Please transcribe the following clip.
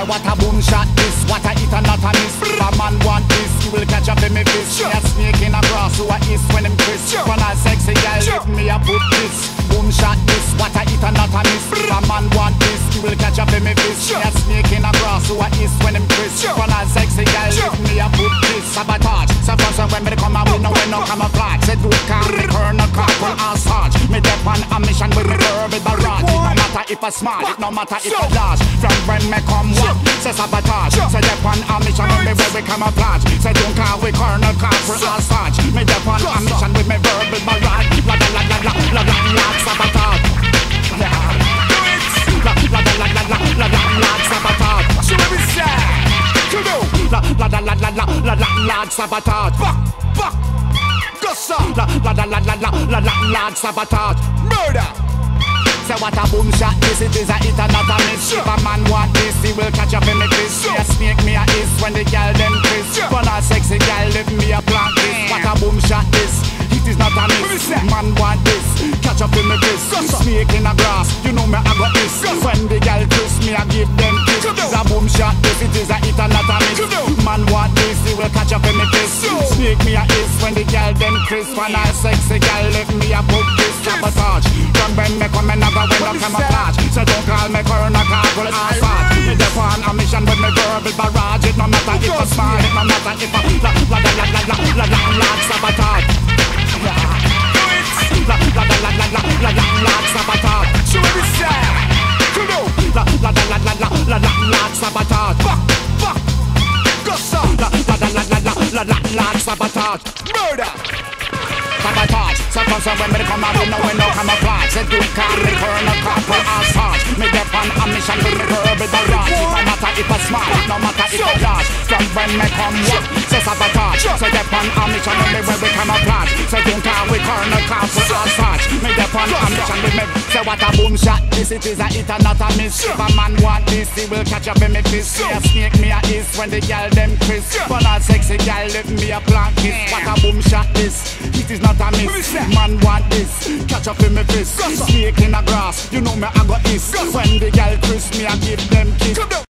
Say what a boom shot this, what a hit and not a miss. If a man want this, he will catch up in me fist. Me a snake in a grass who a is when him crisp. When a sexy girl lift me a put this. Boom shot this, what a hit and not a miss. If a man want this, he will catch up in me fist. Me a snake in a grass who a is when him crisp. When a sexy girl lift me a put this. Sabotage, so first when me come out, we no camouflage. Say do call me Colonel Corporal or Sarge. Me dep on a mission with me verbal barrage. It no matter if I small, it no matter if I large. From when me come walk, say sabotage. Say dep on a mission with me verbal camouflage. Say don't call we Colonel Corporal or Sarge. Me dep on a mission with me verbal barrage. La la la la la la la la sabotage. La la la la la la la la sabotage. So let me say, come on. La la la la la la la la sabotage. Fuck, gossa. La la la la la la la la sabotage. Murder. Say what a boom shot this, it is a hit and not a miss. If a man want this, he will catch up in me fist. Me a snake, me a is when the girl them kiss. When a sexy girl lift me a plant this. What a boom shot this, it is not a miss. Man want this, catch up in me fist. Snake in a grass, you know me I got this. When the girl kiss me, I give them kiss. It's a boom shot this, it is a hit and not a miss. Man want this, he will catch up in me fist. Snake me a is when the girl them kiss. When a sexy girl lift me a put this. Sabotage, from when me come in when I camouflage. So don't call me Colonel Corporal or Sarge. Me dep on a mission with me verbal barrage. It no matter if I smart, it no matter if I la la la la la la la la sabotage. La la la la la la la la sabotage. So let me say, come on. La la la la la la la la sabotage. Fuck, gossa. La la la la la la la sabotage. Murder. Sabotage, so when me come out, we no camouflage. Say don't call me Colonel Corporal or Sarge. Me dep on a mission with me verbal barrage. It no matter if I smart, it no matter if I large. From when me come walk, say sabotage. So dep on a mission with me where we camouflage. So don't call me Colonel Corporal or Sarge. Me dep on a mission with me. Say what a boom shot this, it is a hit and not a miss. If a man want this, he will catch up in me fist. Me a snake, me a is when the girl them kiss. When a sexy girl lift me a plant kiss. What a boom shot this, it is not a miss. Man want this, catch up in me fist. Snake in a grass, you know me I got this. When the girl kiss me, I give them kiss.